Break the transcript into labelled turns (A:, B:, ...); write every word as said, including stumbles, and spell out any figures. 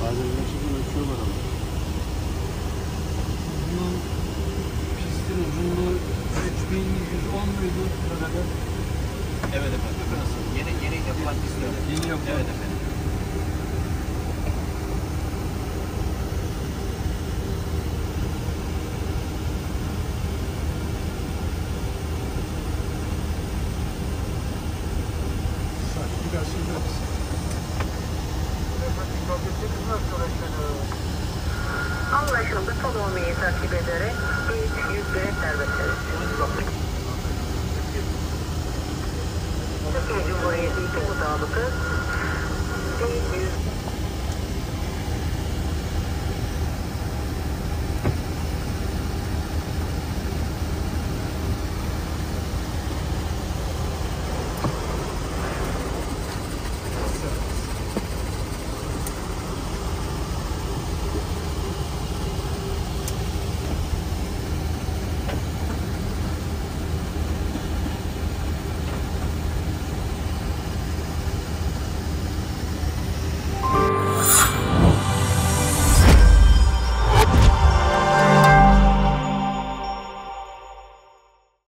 A: Bazen gerçekten ölçüyorlar ama.
B: Bunun pistin uzunluğu üç bin yüz on muydu? Ne kadar?
C: Evet efendim. Nasıl? Yeni, yeni yapılan pist öyle.
B: Yeni yapılan.
C: Evet efendim.
D: Anlaşıldı. Tonomayı takip ederek ilk yüzlere serbestsiniz. Türkiye Cumhuriyeti iki mutabıkı